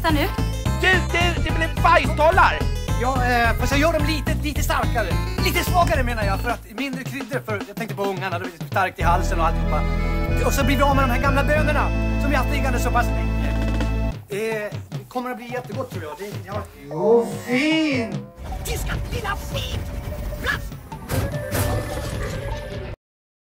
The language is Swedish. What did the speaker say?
äta nu? Det blir bajstollar! Ja, fast jag gör dem lite starkare. Lite svagare menar jag, för att mindre kryddor. För jag tänkte på ungarna, det blir starkt i halsen och alltihopa. Och så blir vi av med de här gamla bönorna som vi haft liggande så pass länge. Det kommer att bli jättegott tror jag. Fin! Tyska lilla skit! Plats!